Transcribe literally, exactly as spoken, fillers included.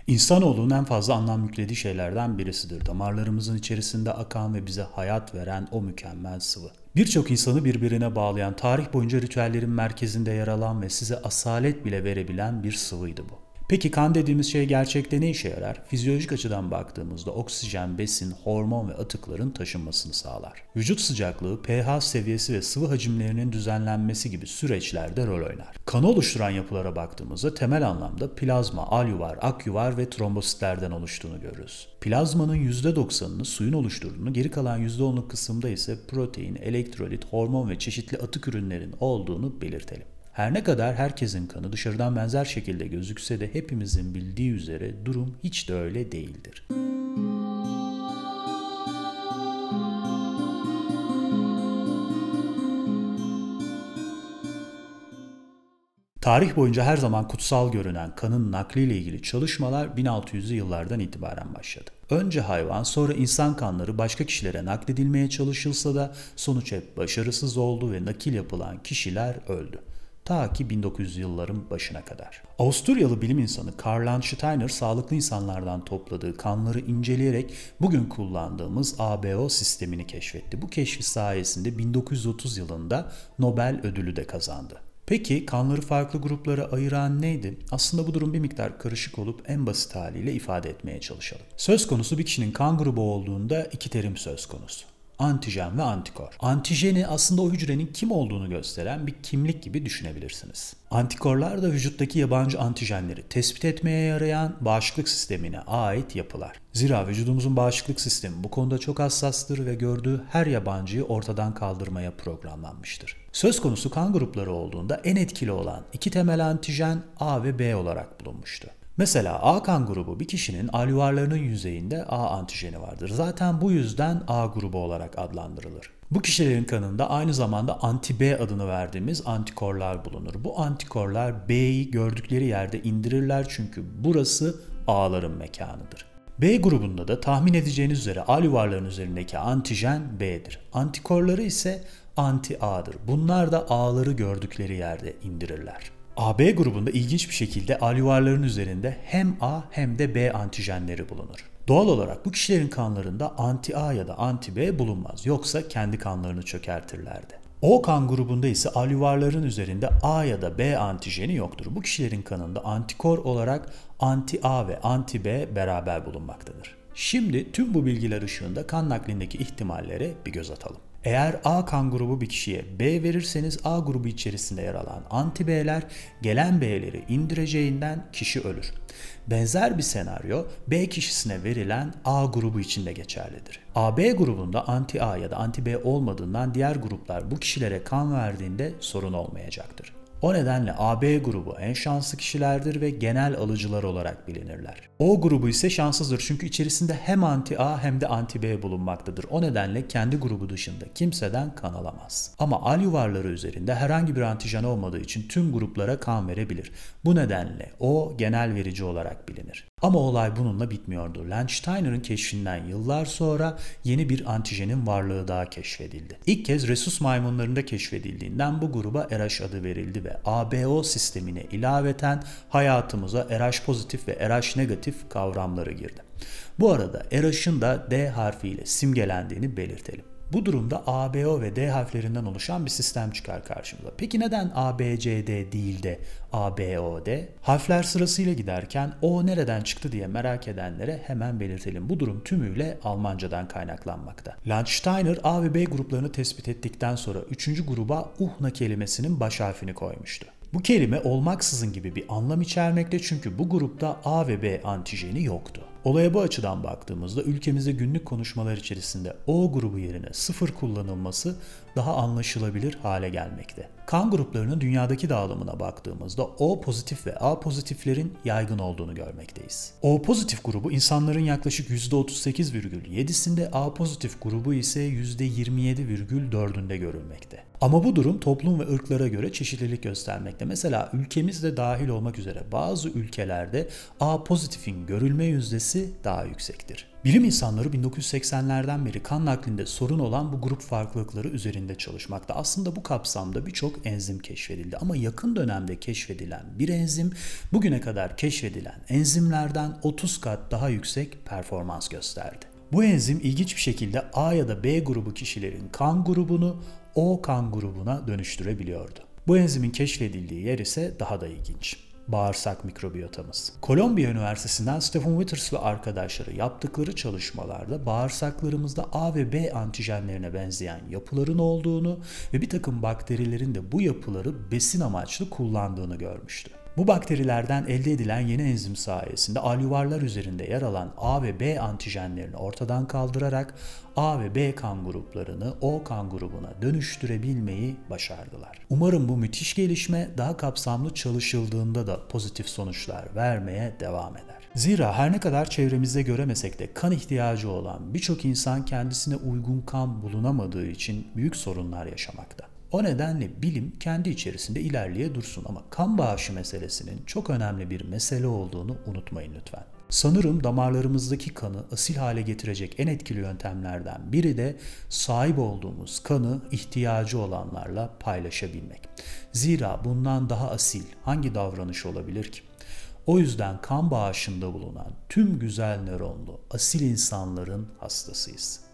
İnsanoğlunun en fazla anlam yüklediği şeylerden birisidir. Damarlarımızın içerisinde akan ve bize hayat veren o mükemmel sıvı. Birçok insanı birbirine bağlayan, tarih boyunca ritüellerin merkezinde yer alan ve size asalet bile verebilen bir sıvıydı bu. Peki kan dediğimiz şey gerçekte ne işe yarar? Fizyolojik açıdan baktığımızda oksijen, besin, hormon ve atıkların taşınmasını sağlar. Vücut sıcaklığı, pH seviyesi ve sıvı hacimlerinin düzenlenmesi gibi süreçlerde rol oynar. Kanı oluşturan yapılara baktığımızda temel anlamda plazma, alüvar, akyuvar ve trombositlerden oluştuğunu görürüz. Plazmanın yüzde doksanını suyun oluşturduğunu, geri kalan yüzde onluk kısımda ise protein, elektrolit, hormon ve çeşitli atık ürünlerin olduğunu belirtelim. Her ne kadar herkesin kanı dışarıdan benzer şekilde gözükse de hepimizin bildiği üzere durum hiç de öyle değildir. Tarih boyunca her zaman kutsal görünen kanın nakliyle ilgili çalışmalar bin altı yüzlü yıllardan itibaren başladı. Önce hayvan, sonra insan kanları başka kişilere nakledilmeye çalışılsa da sonuç hep başarısız oldu ve nakil yapılan kişiler öldü. Ta ki bin dokuz yüzlü yılların başına kadar. Avusturyalı bilim insanı Karl Landsteiner sağlıklı insanlardan topladığı kanları inceleyerek bugün kullandığımız A B O sistemini keşfetti. Bu keşfi sayesinde bin dokuz yüz otuz yılında Nobel ödülü de kazandı. Peki kanları farklı gruplara ayıran neydi? Aslında bu durum bir miktar karışık olup en basit haliyle ifade etmeye çalışalım. Söz konusu bir kişinin kan grubu olduğunda iki terim söz konusu. Antijen ve antikor. Antijeni aslında o hücrenin kim olduğunu gösteren bir kimlik gibi düşünebilirsiniz. Antikorlar da vücuttaki yabancı antijenleri tespit etmeye yarayan bağışıklık sistemine ait yapılar. Zira vücudumuzun bağışıklık sistemi bu konuda çok hassastır ve gördüğü her yabancıyı ortadan kaldırmaya programlanmıştır. Söz konusu kan grupları olduğunda en etkili olan iki temel antijen A ve B olarak bulunmuştu. Mesela A kan grubu bir kişinin alüvarlarının yüzeyinde A antijeni vardır. Zaten bu yüzden A grubu olarak adlandırılır. Bu kişilerin kanında aynı zamanda anti-B adını verdiğimiz antikorlar bulunur. Bu antikorlar B'yi gördükleri yerde indirirler çünkü burası A'ların mekanıdır. B grubunda da tahmin edeceğiniz üzere alüvarların üzerindeki antijen B'dir. Antikorları ise anti-A'dır. Bunlar da A'ları gördükleri yerde indirirler. A B grubunda ilginç bir şekilde alüvarların üzerinde hem A hem de B antijenleri bulunur. Doğal olarak bu kişilerin kanlarında anti-A ya da anti-B bulunmaz. Yoksa kendi kanlarını çökertirlerdi. O kan grubunda ise alüvarların üzerinde A ya da B antijeni yoktur. Bu kişilerin kanında antikor olarak anti-A ve anti-B beraber bulunmaktadır. Şimdi tüm bu bilgiler ışığında kan naklindeki ihtimallere bir göz atalım. Eğer A kan grubu bir kişiye B verirseniz A grubu içerisinde yer alan anti-B'ler gelen B'leri indireceğinden kişi ölür. Benzer bir senaryo B kişisine verilen A grubu için de geçerlidir. A B grubunda anti-A ya da anti-B olmadığından diğer gruplar bu kişilere kan verdiğinde sorun olmayacaktır. O nedenle A B grubu en şanslı kişilerdir ve genel alıcılar olarak bilinirler. O grubu ise şanssızdır çünkü içerisinde hem anti-A hem de anti-B bulunmaktadır. O nedenle kendi grubu dışında kimseden kan alamaz. Ama alüvarları üzerinde herhangi bir antijen olmadığı için tüm gruplara kan verebilir. Bu nedenle o genel verici olarak bilinir. Ama olay bununla bitmiyordu. Landsteiner'ın keşfinden yıllar sonra yeni bir antijenin varlığı daha keşfedildi. İlk kez rhesus maymunlarında keşfedildiğinden bu gruba R H adı verildi ve A B O sistemine ilaveten hayatımıza R H pozitif ve R H negatif kavramları girdi. Bu arada R H'ın da D harfiyle simgelendiğini belirtelim. Bu durumda A B O ve D harflerinden oluşan bir sistem çıkar karşımıza. Peki neden A B C D değil de A B O D? Harfler sırasıyla giderken O nereden çıktı diye merak edenlere hemen belirtelim. Bu durum tümüyle Almancadan kaynaklanmakta. Landsteiner A ve B gruplarını tespit ettikten sonra üçüncü gruba Uhna kelimesinin baş harfini koymuştu. Bu kelime olmaksızın gibi bir anlam içermekte çünkü bu grupta A ve B antijeni yoktu. Olaya bu açıdan baktığımızda ülkemizde günlük konuşmalar içerisinde O grubu yerine sıfır kullanılması daha anlaşılabilir hale gelmekte. Kan gruplarının dünyadaki dağılımına baktığımızda O pozitif ve A pozitiflerin yaygın olduğunu görmekteyiz. O pozitif grubu insanların yaklaşık yüzde otuz sekiz virgül yedisinde, A pozitif grubu ise yüzde yirmi yedi virgül dördünde görülmekte. Ama bu durum toplum ve ırklara göre çeşitlilik göstermekte. Mesela ülkemizde dahil olmak üzere bazı ülkelerde A pozitifin görülme yüzdesi derecesi daha yüksektir. Bilim insanları bin dokuz yüz seksenlerden beri kan naklinde sorun olan bu grup farklılıkları üzerinde çalışmakta. Aslında bu kapsamda birçok enzim keşfedildi ama yakın dönemde keşfedilen bir enzim bugüne kadar keşfedilen enzimlerden otuz kat daha yüksek performans gösterdi. Bu enzim ilginç bir şekilde A ya da B grubu kişilerin kan grubunu O kan grubuna dönüştürebiliyordu. Bu enzimin keşfedildiği yer ise daha da ilginç. Bağırsak mikrobiyotamız. Kolombiya Üniversitesi'nden Stephen Withers ve arkadaşları yaptıkları çalışmalarda bağırsaklarımızda A ve B antijenlerine benzeyen yapıların olduğunu ve bir takım bakterilerin de bu yapıları besin amaçlı kullandığını görmüştü. Bu bakterilerden elde edilen yeni enzim sayesinde alüvarlar üzerinde yer alan A ve B antijenlerini ortadan kaldırarak A ve B kan gruplarını O kan grubuna dönüştürebilmeyi başardılar. Umarım bu müthiş gelişme daha kapsamlı çalışıldığında da pozitif sonuçlar vermeye devam eder. Zira her ne kadar çevremizde göremesek de kan ihtiyacı olan birçok insan kendisine uygun kan bulunamadığı için büyük sorunlar yaşamakta. O nedenle bilim kendi içerisinde ilerleye dursun ama kan bağışı meselesinin çok önemli bir mesele olduğunu unutmayın lütfen. Sanırım damarlarımızdaki kanı asil hale getirecek en etkili yöntemlerden biri de sahip olduğumuz kanı ihtiyacı olanlarla paylaşabilmek. Zira bundan daha asil hangi davranış olabilir ki? O yüzden kan bağışında bulunan tüm güzel nöronlu asil insanların hastasıyız.